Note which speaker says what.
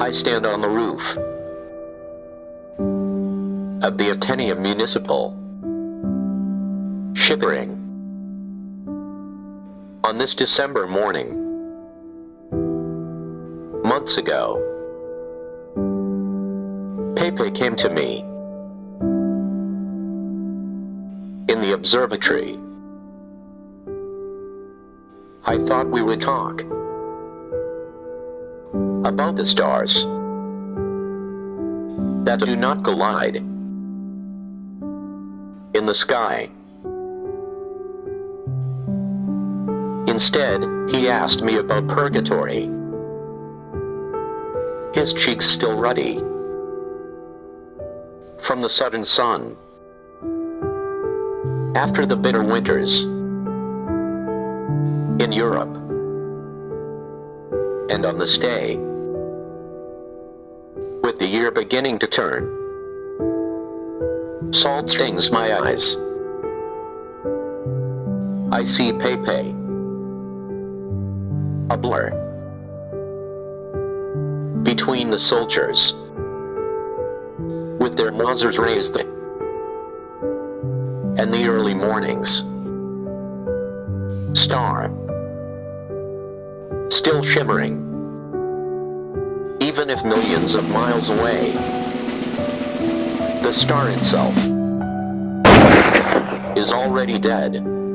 Speaker 1: I stand on the roof of the Atenea Municipal, shivering. On this December morning, months ago, Pepe came to me in the observatory. I thought we would talk about the stars that do not collide in the sky. Instead, he asked me about purgatory, his cheeks still ruddy from the southern sun after the bitter winters in Europe. And on this day, with the year beginning to turn, salt stings my eyes. I see Pepe, a blur between the soldiers with their muzzers raised, and the early morning's star still shimmering, even if millions of miles away. The star itself is already dead.